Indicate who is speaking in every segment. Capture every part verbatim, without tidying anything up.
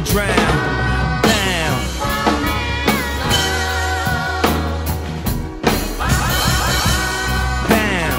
Speaker 1: drown. Down. Down.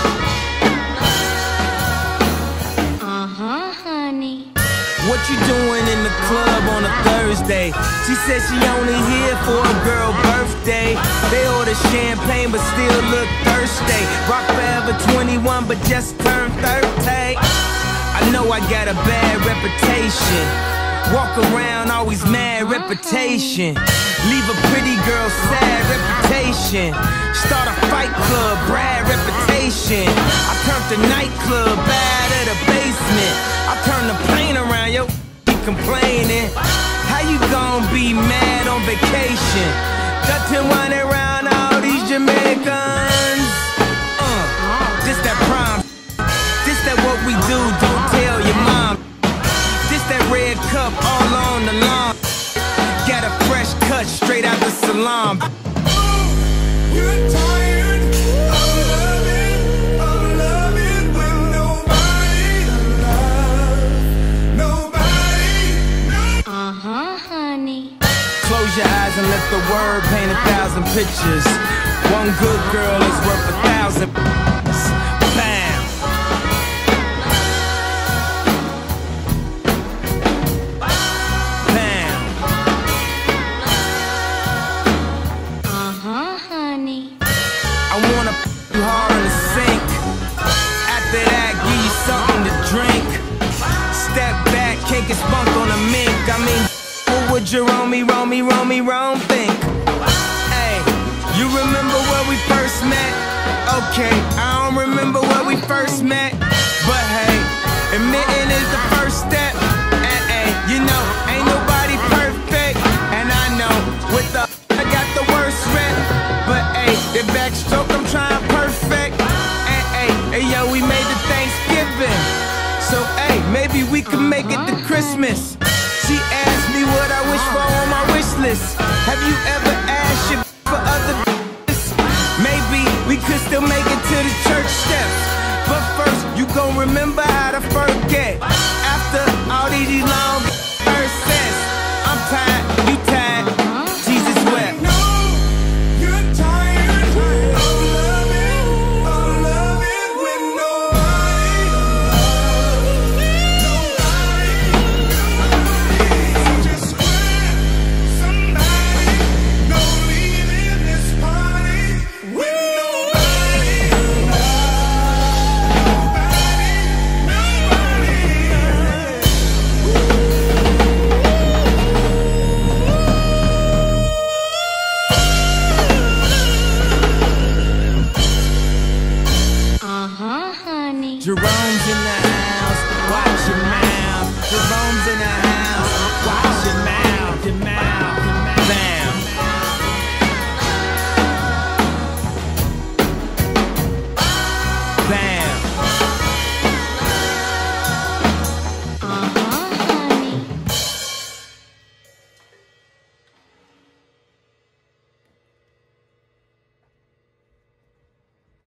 Speaker 2: Uh-huh, honey.
Speaker 1: What you doing in the club on a Thursday? She said she only here for a girl birthday. They order champagne but still look thirsty. Rock forever twenty-one but just turned thirty. I know I got a bad reputation. Walk around always mad reputation. Leave a pretty girl sad reputation. Start a fight club, Brad reputation. I turned the nightclub bad at a basement. I turned the plane around, yo, keep complaining. How you gon' be mad on vacation? Got to run around all these Jamaicans. Uh, this that prime. This that what we do, don't tell your mom. This that red cup all on the lawn. Got a fresh cut straight out the salon.
Speaker 3: You're tired of loving, of loving when nobody to love, nobody.
Speaker 2: Uh-huh, honey.
Speaker 1: Close your eyes and let the word paint a thousand pictures. One good girl is worth a thousand. Bam. Bam.
Speaker 2: Uh-huh, honey.
Speaker 1: I wanna f you hard in the sink. After that, give you something to drink. Step back, cake and spunk on a mink. I mean, what would you roam me, roam me, roam me, roam think? Hey, you remember where we first met? Okay, I don't remember where we first met. But hey, admitting is the first step. And hey, you know, ain't nobody perfect. And I know, with the I got the worst rep. But hey, the backstroke I'm trying perfect. And hey, hey yo, we made the Thanksgiving. So hey, maybe we can make it to Christmas. She asked me what I wish for on my wish list. Have you ever asked your for other bitches? Maybe we could still make it to the church steps. But first, you gon' remember how to forget. After all these long